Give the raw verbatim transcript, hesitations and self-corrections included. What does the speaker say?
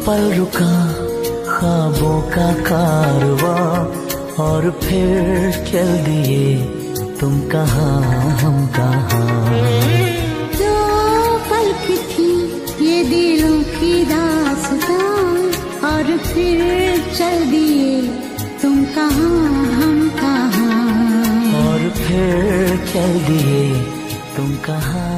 पल रुका ख्वाबों का कारवां, और फिर चल दिए तुम कहाँ हम कहाँ। दो पल की थी ये दिलों की दास्तां, और फिर चल दिए तुम कहाँ हम कहाँ। और फिर चल दिए तुम कहाँ।